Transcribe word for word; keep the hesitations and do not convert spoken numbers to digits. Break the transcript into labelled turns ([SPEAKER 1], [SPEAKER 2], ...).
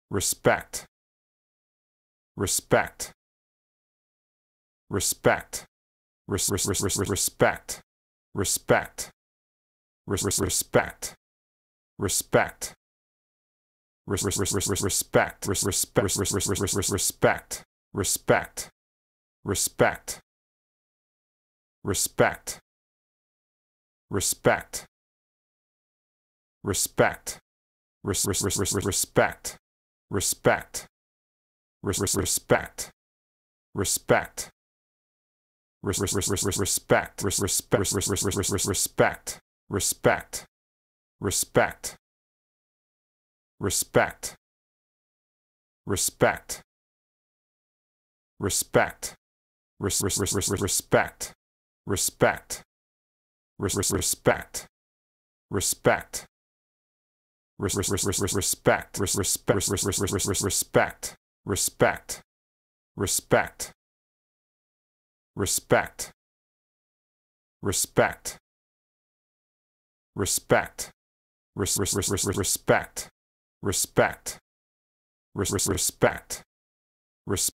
[SPEAKER 1] respect, respect, respect, res res res res respect, respect, res res respect, respect, res res res res respect, res respect, res res res res res respect, respect, respect, respect, respect, respect, res res res res respect, respect, res res respect, respect, res res res res respect, res respect, res res res res respect, respect, respect, respect, respect, respect, res res res res respect, respect, res res respect, respect, res res res res respect, res respect, res res res res respect, respect, respect, respect, respect, respect, res res res res respect, respect, res res respect, respect.